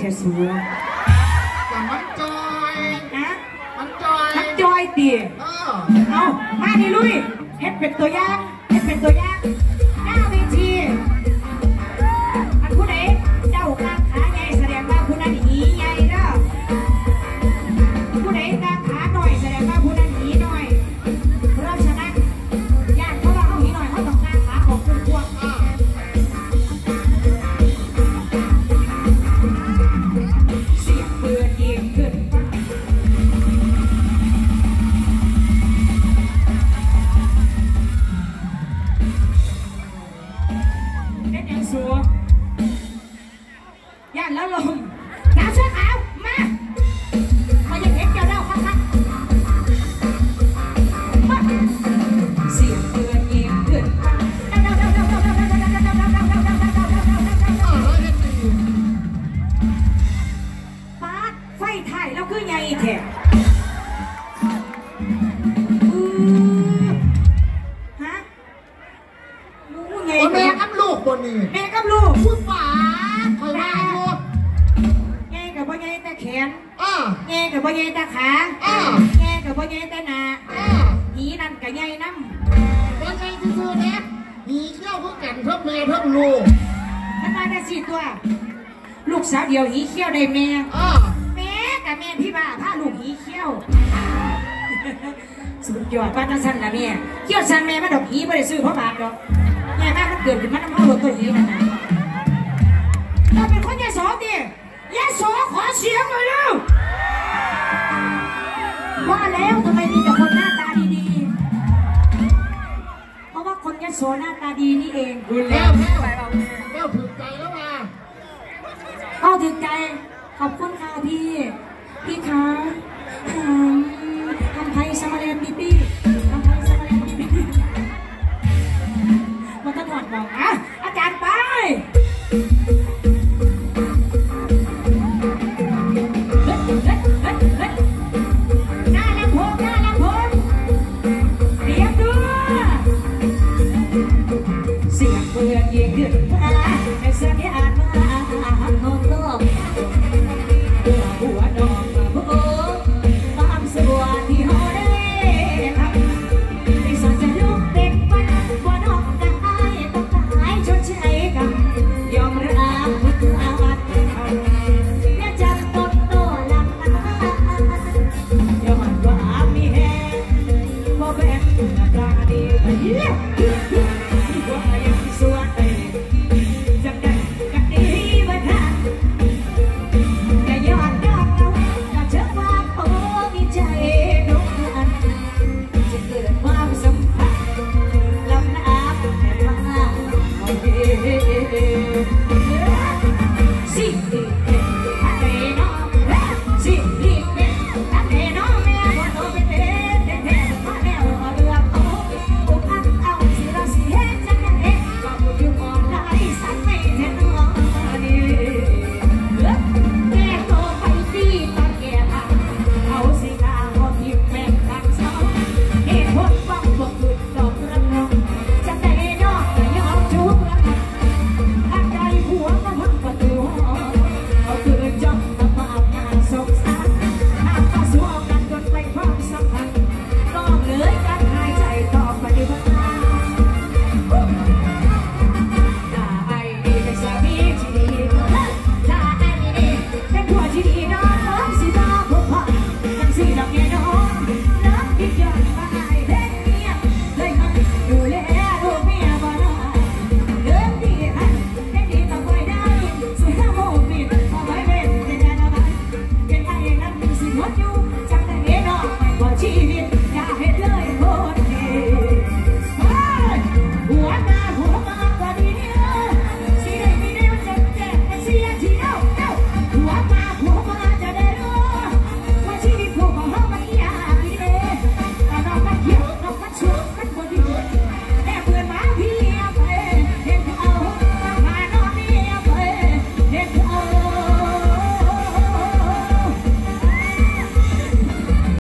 ค่สัวแต่มันจอยนะมันจอยตีเอามาดิลุยเฮ็ดเป็นตัวอย่างหน้าเวทีอันผู้ใดเจ้ากางขาใหญ่แสดงว่าผู้นั้นหีใหญ่เด้อผู้ใดกางขาหน่อยแสดงว่าผู้นั้นหีหน่อยเพราะฉะนั้นญาติเขาว่าเขาหีหน่อยเขาต้องกางขาออกกว้างเสียงปืนยิงขึ้นย่านแล้วลมสาวเสื้อขาวมาเขายังเห็นเจ้าเล่าครับเสียงเตือนยิงขึ้นปาดไฟถ่ายแล้วคือไงแท้ฮะลูกไงแม่กับลูกคนนี้แม่กับลูกคุณป๋าคอยมาลูกไงกับพ่อไงแต่แขนไงกับพ่อไงแต่ขาไงกับพ่อไงแต่หน้าหีนั่นกับไงน้ำพ่อไงที่สุดเนี่ยหีเขี้ยวเพื่อกันเพื่อแม่เพื่อลูกท่านมาได้4 ตัวลูกสาวเดียวหีเขี้ยวได้แม่กับแม่พี่บ้าพาลูกหีเขี้ยวสุดยอดป้าตั้งสั้นนะแม่เขี้ยวสั้นแม่มาดอกหีไม่ได้ซื้อเพราะบาทหรอกแม่แม่มันเกิดขึ้นมาน้ำมันตัวหีนั่นนะเราเป็นคนยาโสดิยาโสขอเสียงหน่อยเร็วว่าแล้วทำไมมีแต่คนหน้าตาดีๆเพราะว่าคนยาโสหน้าตาดีนี่เองคุณแล้วถึงใจแล้วมาเอาถึงใจขอบคุณค่ะพี่คะทำไทยสมาเลนปีทำไทยสมาเลนปีมันต้องหอดบอกอ่ะอาจารย์ไปหน้าลำโพงเรียบดูเสียงเพื่อนยิงขึ้นมาให้เสียงที่อ่านมาโน้ตโต้หัวดอกมาโผล่ความสวยที่หอได้ทำไม่สนจะลุกเด็กวันหัวดอกกายต้องตายชดใช้กันยอมรับพุทธอาวัตและจับต้นโตหลังยอมว่ามีแห่บ่แบ่งหน้าตาดี